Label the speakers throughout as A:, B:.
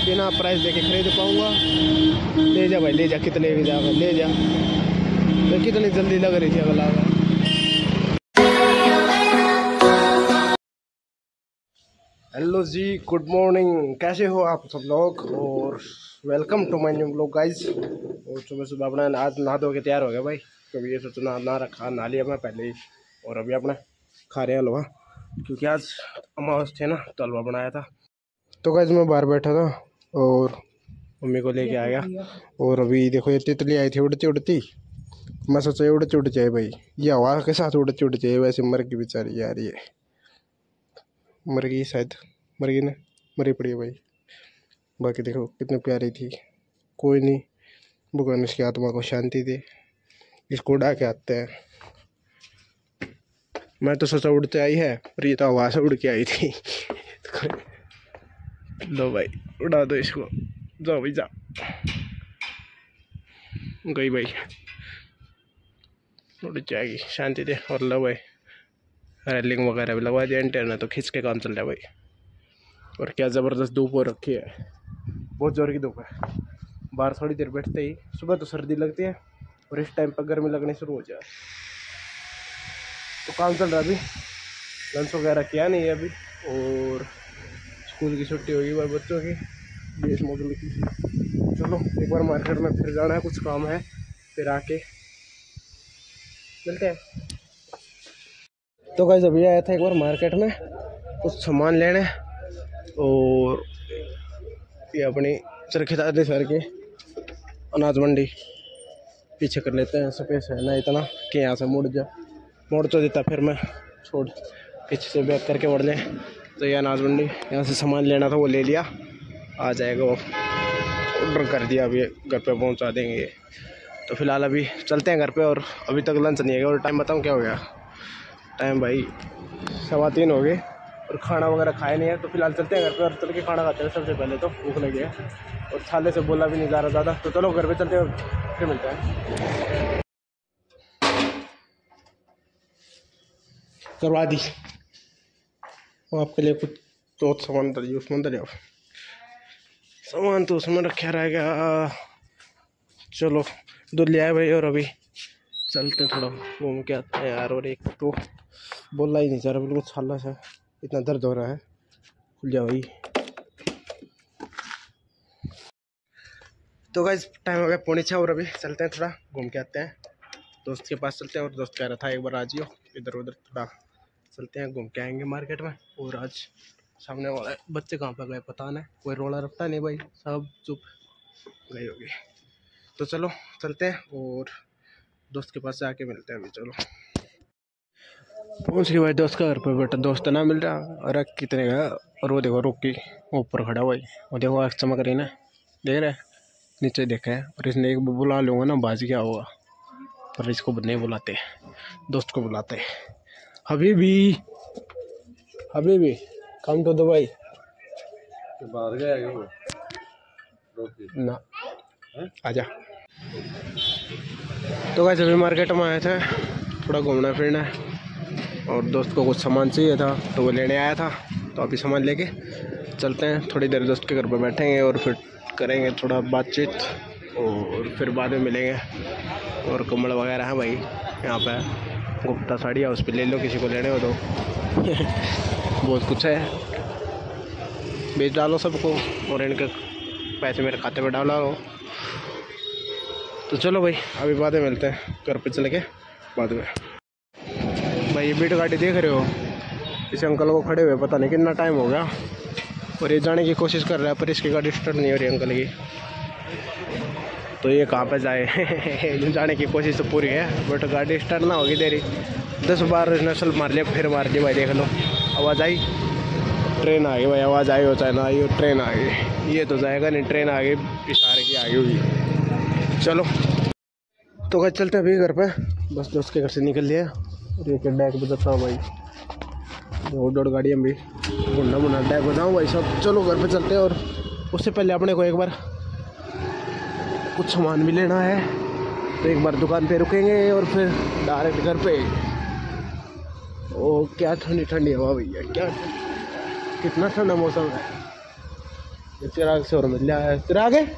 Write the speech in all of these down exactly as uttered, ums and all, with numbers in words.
A: बिना प्राइस देके खरीद पाऊँगा। ले जा भाई ले जा, कितने भी जाएगा ले जा। तो कितनी जल्दी लग रही थी अगला। हेलो जी, गुड मॉर्निंग, कैसे हो आप सब लोग और welcome to my new blog guys. और सुबह सुबह अपना आज नहा धो के तैयार हो गया भाई, क्योंकि ये सोचना ना रखा नहा लिया मैं पहले ही। और अभी अपना खा रहे हैं हलवा, क्योंकि आज अमावस थे ना तो हलवा बनाया था। तो गाइज मैं बाहर बैठा था और मम्मी को लेके आ गया। और अभी देखो ये तितली आई थी उड़ती उड़ती, मैं सोचा उड़ती उड़ जाए भाई, ये हवा के साथ उड़ती उड़ जाए। वैसे मर गई बेचारी यार, ये मर गई शायद, मर गई ना, मरी पड़ी है भाई। बाकी देखो कितनी प्यारी थी। कोई नहीं, भगवान इसकी आत्मा को शांति दे। इसको उड़ा के आते हैं। मैं तो सोचा उड़ते आई है, पर ये तो हवा से उड़ के आई थी। लो भाई उड़ा दो इसको, जाओ भाई जाओ। गई भाई, उड़ जाएगी, शांति दे। और लो भाई रेलिंग वगैरह भी लगवा दिया, एंटेना तो खींच के काम चल रहा है भाई। और क्या ज़बरदस्त धूप हो रखी है, बहुत ज़ोर की धूप है। बाहर थोड़ी देर बैठते ही सुबह तो सर्दी लगती है और इस टाइम पर गर्मी लगने शुरू हो जाए। तो काम चल रहा है, अभी लंच वगैरह किया नहीं है अभी। और स्कूल की छुट्टी होगी भाई बच्चों की, बीस मॉडल की। चलो एक बार मार्केट में फिर जाना है, कुछ काम है, फिर आके मिलते हैं। तो गाइस अभी आया था एक बार मार्केट में कुछ सामान लेने, और ये अपनी चरखीदार सर के अनाज मंडी पीछे कर लेते हैं। स्पेस है ना इतना कि यहाँ से मुड़ जा मोड़ तो देता, फिर मैं छोड़ पीछे से बैक करके बढ़ जाए। तो ये अनाज मंडी, यहाँ से सामान लेना था वो ले लिया, आ जाएगा वो, ऑर्डर कर दिया, अभी घर पे पहुँचा देंगे। तो फिलहाल अभी चलते हैं घर पे, और अभी तक लंच नहीं है। और टाइम बताऊँ क्या हो गया, टाइम भाई सवा तीन हो गए और खाना वगैरह खाए नहीं है। तो फिलहाल चलते हैं घर पे और चल के खाना खाते हैं। सबसे पहले तो भूख लगी है और थाले से बोला भी नहीं जा रहा ज़्यादा। तो चलो घर पे चलते हैं और फिर मिलते हैं। करवा दी वो आपके लिए कुछ तो सामान दरिए, उसमें दरिया सामान तो उसमें रखा रहेगा। चलो दूध ले आए भाई, और अभी चलते हैं थोड़ा घूम के आते हैं यार। और एक तो बोलना ही नहीं चाह रहा, बिल्कुल छाला से इतना दर्द हो रहा है। खुल जा भाई। तो गाइस टाइम हो गया पौने छः, और अभी चलते हैं थोड़ा घूम के आते हैं, दोस्त के पास चलते हैं। और दोस्त कह रहा था एक बार आ जियो, इधर उधर थोड़ा चलते हैं, घूम के आएंगे मार्केट में। और आज सामने वाले बच्चे कहाँ पर गए पता नहीं, कोई रोला रखता नहीं भाई, सब चुप गए होंगे। तो चलो चलते हैं और दोस्त के पास जाके मिलते हैं अभी। चलो पहुँच गए भाई दोस्त का घर पर, बेटा दोस्त ना मिल रहा। अरे कितने गया, और वो देखो रुक की ऊपर खड़ा हुआ, वो देखो आँख चमक रही ना, देख रहे नीचे देखा है। और इसने एक बुला लूँगा ना बाज क्या होगा, पर इसको नहीं बुलाते, दोस्त को बुलाते। हबीबी हबीबी कम टू दुबई बाहर गया ना, आजा। तो गाइस अभी मार्केट में आए थे, थोड़ा घूमना फिरना है, और दोस्त को कुछ सामान चाहिए था तो वो लेने आया था। तो अभी सामान लेके चलते हैं, थोड़ी देर दोस्त के घर पर बैठेंगे और फिर करेंगे थोड़ा बातचीत, और फिर बाद में मिलेंगे। और कमल वगैरह है भाई यहाँ पे, गुप्ता साड़ी है, उस पर ले लो, किसी को लेने हो तो। बहुत कुछ है, बेच डालो सबको, और इनके पैसे मेरे खाते में डाला हो। तो चलो भाई अभी बाद में मिलते हैं, घर पे चले के बाद में। भाई ये बीट गाड़ी देख रहे हो, इस अंकल को खड़े हुए पता नहीं कितना टाइम हो गया, और ये जाने की कोशिश कर रहा है, पर इसकी गाड़ी स्टार्ट नहीं हो रही अंकल की। तो ये कहाँ पे जाए जाने की कोशिश तो पूरी है, बट गाड़ी स्टार्ट ना होगी देरी। दस बार नस्ल मार लिया, फिर मार दी भाई। देख लो आवाज़ आई, ट्रेन आ गई भाई, आवाज़ आई हो चाहे ना आई हो, ट्रेन आ गई। ये तो जाएगा नहीं, ट्रेन आ गई, इशारे की आ गई हुई। चलो तो क्या चलते अभी घर पे, बस दोस्त के घर से निकल लिया। और ये डैक बजाता हूँ भाई, दौड़ दौड़ गाड़ी हम भी गुंडा मुंडा डैक बजाऊँ भाई सब। चलो घर पे चलते हैं, और उससे पहले अपने को एक बार कुछ सामान भी लेना है, तो एक बार दुकान पे रुकेंगे और फिर डायरेक्ट घर पे। ओ क्या ठंडी ठंडी हवा भैया, क्या कितना ठंडा मौसम है। चिराग से और मिल जाए। चिराग है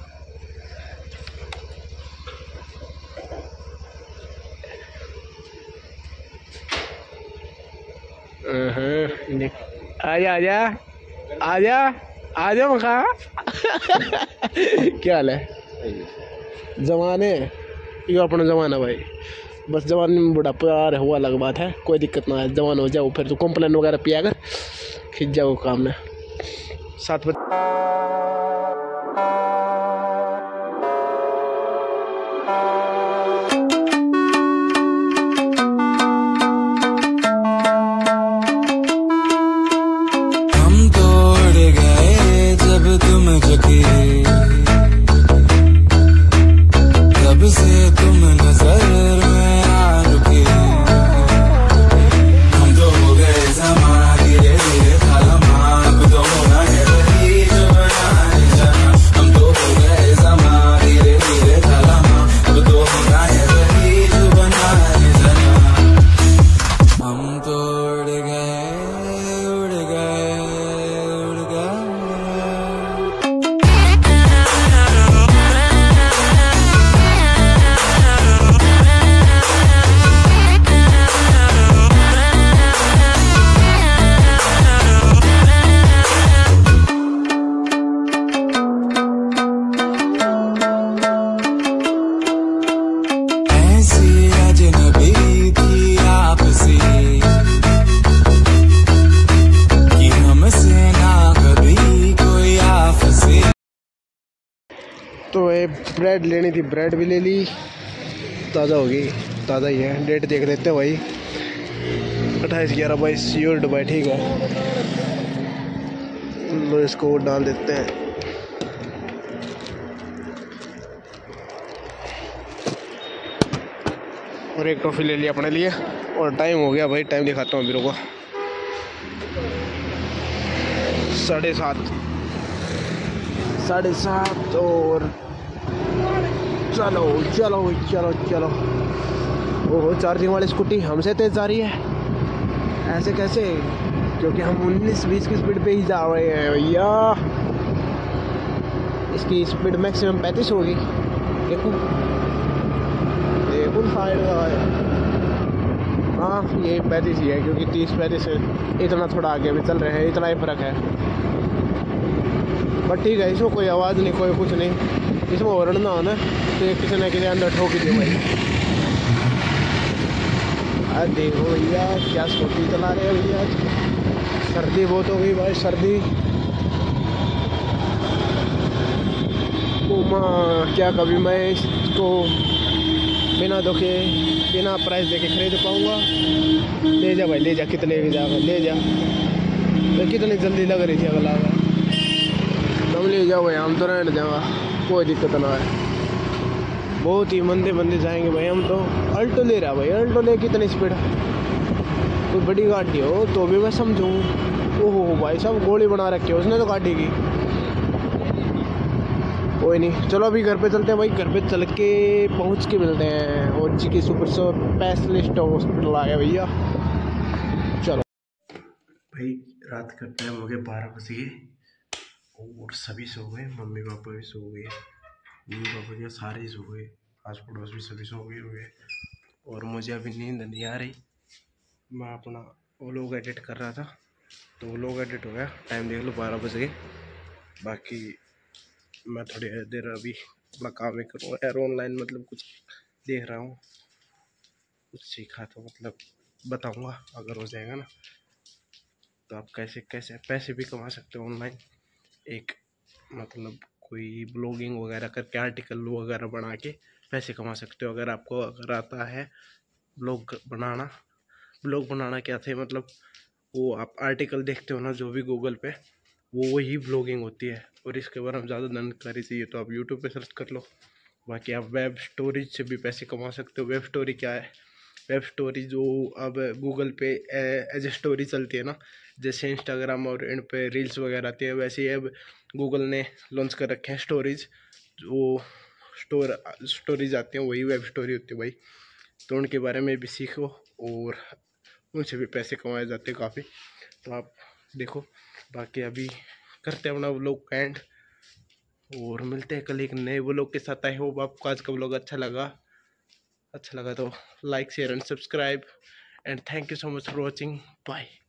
A: आजा आजा आजा आजा मखा। क्या हाल है? जमाने यो अपना जमाना भाई, बस जवानी में बुढ़ापा आ रहा हुआ अलग बात है, कोई दिक्कत ना है। जवान हो जाओ फिर तो कॉम्प्लेन वगैरह पिया कर खिंच जाओ काम में। सात बजे
B: हम तोड़ गए जब तुम झुकी, तब से तुम नजर में आ रुकी। हम तो हो गए ज़माना धीरे धीरे थालमा, अब तो होना है वही जो बनाए जाना। हम तो हो गए ज़माना धीरे धीरे थालमा, अब तो होना है वही जो बनाए जाना। हम तो उड़ गए उड़ गए उड़ गए। ऐसी अजनबी थी आपसी कि हमसे ना कभी कोई आपसी।
A: तो ये ब्रेड लेनी थी, ब्रेड भी ले ली, ताज़ा होगी, ताज़ा ही है। डेट देख लेते हैं भाई, अट्ठाईस ग्यारह बाईस यूर डुबाई, ठीक है। लो इसको डाल देते हैं। और एक टॉफ़ी ले लिया अपने लिए। और टाइम हो गया भाई, टाइम दिखाता हूँ अभी, रुको। साढ़े सात साढ़े सात और चलो चलो चलो चलो। ओहो, चार्जिंग वाली स्कूटी हमसे तेज जा रही है, ऐसे कैसे? क्योंकि हम उन्नीस बीस की स्पीड पे ही जा रहे हैं भैया। इसकी स्पीड मैक्सिमम पैंतीस होगी। देखो देखो साइड का है, हाँ ये पैंतीस ही है, क्योंकि तीस पैंतीस इतना थोड़ा आगे भी चल रहे हैं, इतना ही फ़र्क है। बट ठीक है, इसमें कोई आवाज़ नहीं, कोई कुछ नहीं। इसमें हॉर्न ना हो ना तो एक किसी न किसी अंदर ठोक ही दे भाई। अरे देखो भैया क्या स्कूटी चला रहे हैं भैया। सर्दी बहुत हो गई भाई, सर्दी। ओ माँ, क्या कभी मैं इसको बिना धोखे बिना प्राइस देके खरीद पाऊँगा? ले जा भाई ले जा, कितने की जाएगा ले जा। तो कितनी जल्दी लग रही थी अगला, तुम ले जाओ भाई, हम तो रहने देंगे, कोई दिक्कत ना है। बहुत ही मंदे मंदे जाएंगे भाई हम तो। अल्टो ले रहा भाई, अल्टो ले कितनी स्पीड, कोई बड़ी गाड़ी हो तो भी मैं समझूँ। ओहो भाई साहब गोली बना रखी है उसने तो गाड़ी की। कोई नहीं, चलो अभी घर पे चलते हैं भाई, घर पे चल के पहुँच के मिलते हैं। और जी की सुपर स्पेशलिस्ट हॉस्पिटल आ गया भैया। चलो भाई, रात का टाइम हो गया बारह बज गए और सभी सो गए। मम्मी पापा भी सो गए, मम्मी पापा क्या सारे ही सो गए, आस पड़ोस भी सभी सो गए हुए। और मुझे अभी नींद नहीं आ रही। मैं अपना वो लोग एडिट कर रहा था, तो वो लोग एडिट हो गया। टाइम देख लो बारह बज गए। बाकी मैं थोड़ी देर अभी अपना काम ही करूँगा यार, ऑनलाइन मतलब कुछ देख रहा हूँ, कुछ सीखा तो मतलब बताऊँगा अगर हो जाएगा ना। तो आप कैसे कैसे पैसे भी कमा सकते हो ऑनलाइन। एक मतलब कोई ब्लॉगिंग वगैरह करके आर्टिकल वगैरह बना के पैसे कमा सकते हो, अगर आपको अगर आता है ब्लॉग बनाना। ब्लॉग बनाना क्या थे मतलब, वो आप आर्टिकल देखते हो ना जो भी गूगल पे, वो वही ब्लॉगिंग होती है। और इसके बारे में ज़्यादा जानकारी चाहिए तो आप यूट्यूब पे सर्च कर लो। बाकी आप वेब स्टोरेज से भी पैसे कमा सकते हो। वेब स्टोरी क्या है? वेब स्टोरी जो अब गूगल पे एज ए स्टोरी चलती है ना, जैसे इंस्टाग्राम और इन पे रील्स वगैरह आती है, वैसे ही अब गूगल ने लॉन्च कर रखे हैं स्टोरीज। जो स्टोर स्टोरीज आती हैं वही वेब स्टोरी होती है भाई। तो उनके बारे में भी सीखो और उनसे भी पैसे कमाए जाते हैं काफ़ी। तो आप देखो, बाकी अभी करते हैं अपना व्लॉग का एंड, और मिलते हैं कल एक नए व्लॉग के साथ। आई होप आपको आज का व्लॉग अच्छा लगा। अच्छा लगा तो like share and subscribe and thank you so much for watching. Bye.